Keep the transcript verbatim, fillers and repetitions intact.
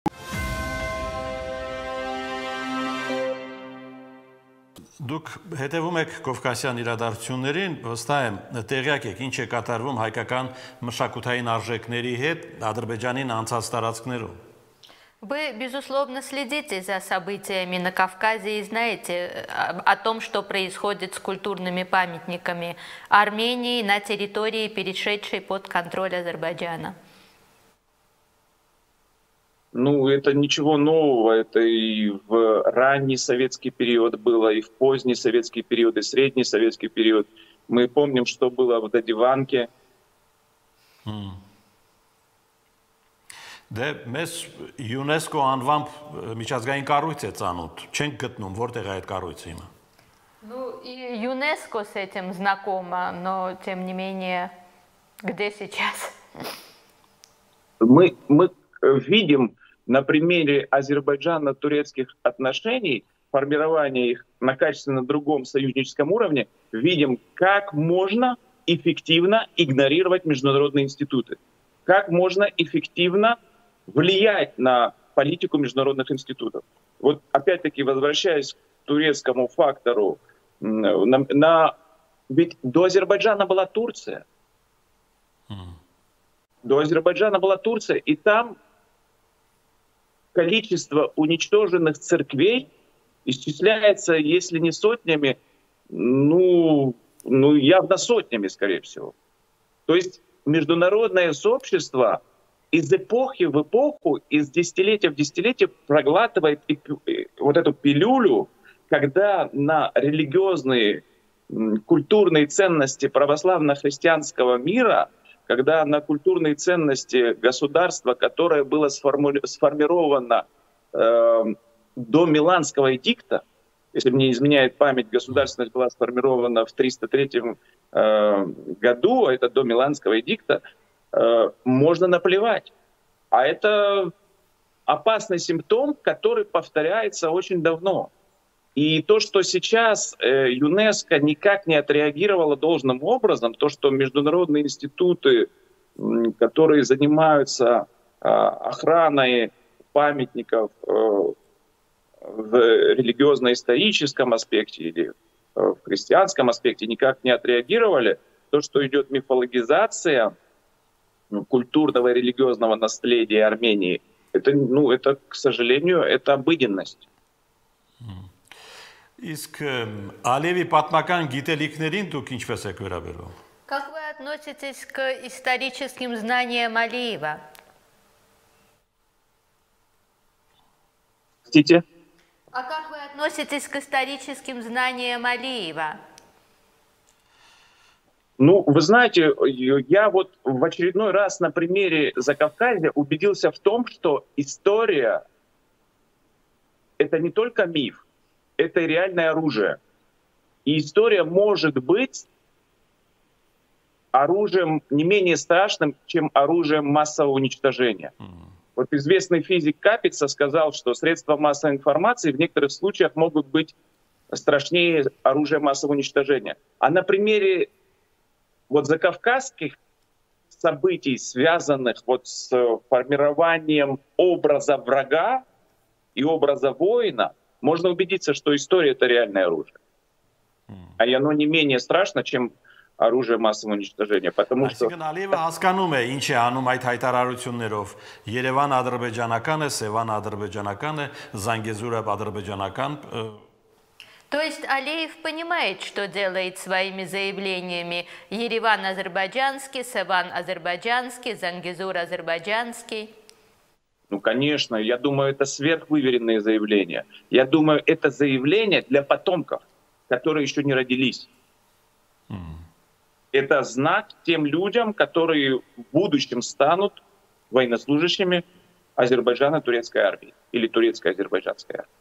Դուք հետևում եք Կովկասյան իրադարձություններին, վստահ եմ տեղյակ եք ինչ է կատարվում հայկական մշակութային արժեքների հետ Ադրբեջանին անցած տարածքներում։ Вы, безусловно, следите за событиями на Кавказе и знаете о том, что происходит с культурными памятниками Армении на территории, перешедшей под контроль Азербайджана. Ну, это ничего нового, это и в ранний советский период было, и в поздний советский период, и в средний советский период. Мы помним, что было в Дадиванке. Mm. Դե մեզ ՅՈՒՆԵՍԿՕ անվամբ միջազգային կառույց է ծանոթ, չենք գտնում, որտեղ է այդ կառույցը հիմա։ Ну, и ЮНЕСКО с этим знакомо, но тем не менее, где сейчас? Мы, мы видим на примере азербайджано-турецких отношений, формирования их на качественно другом союзническом уровне, видим, как можно эффективно игнорировать международные институты, как можно эффективно влиять на политику международных институтов. Вот опять-таки, возвращаясь к турецкому фактору, на, на, ведь до Азербайджана была Турция. Mm. До Азербайджана была Турция, и там количество уничтоженных церквей исчисляется, если не сотнями, ну, ну явно сотнями, скорее всего. То есть международное сообщество из эпохи в эпоху, из десятилетия в десятилетие проглатывает вот эту пилюлю, когда на религиозные, культурные ценности православно-христианского мира, когда на культурные ценности государства, которое было сформи- сформировано э, до Миланского эдикта, если мне изменяет память, государственность была сформирована в триста третьем э, году, а это до Миланского эдикта, э, можно наплевать. А это опасный симптом, который повторяется очень давно. И то, что сейчас э, ЮНЕСКО никак не отреагировало должным образом, то, что международные институты, э, которые занимаются э, охраной памятников э, в религиозно-историческом аспекте или в христианском аспекте, никак не отреагировали, то, что идет мифологизация культурного и религиозного наследия Армении, это, ну, это, к сожалению, это обыденность. Իսկ Ալիևի պատմական գիտելիքներին դուք ինչպես եք վերաբերվում? Как вы относитесь к историческим знаниям Алиева? Простите? А как вы относитесь к историческим знаниям Алиева? Ну, вы знаете, я вот в очередной раз на примере Закавказья убедился в том, что история — это не только миф, это реальное оружие. И история может быть оружием не менее страшным, чем оружием массового уничтожения. Mm-hmm. Вот известный физик Капица сказал, что средства массовой информации в некоторых случаях могут быть страшнее оружия массового уничтожения. А на примере вот закавказских событий, связанных вот с формированием образа врага и образа воина, можно убедиться, что история — это реальное оружие. Mm. А оно не менее страшно, чем оружие массового уничтожения, потому что... Այսինքն Ալիևը հասկանում է ինչ է անում այդ հայտարարություններով։ Երևան ադրբեջանական է, Սևան ադրբեջանական է, Զանգեզուրը ադրբեջանական։ То есть Алиев понимает, что делает своими заявлениями. Ереван азербайджанский, Севан азербайджанский, Зангезур азербайджанский. Ну, конечно, я думаю, это сверхвыверенные заявления. Я думаю, это заявления для потомков, которые еще не родились. Mm. Это знак тем людям, которые в будущем станут военнослужащими Азербайджано-турецкой армии или турецко-азербайджанской армии.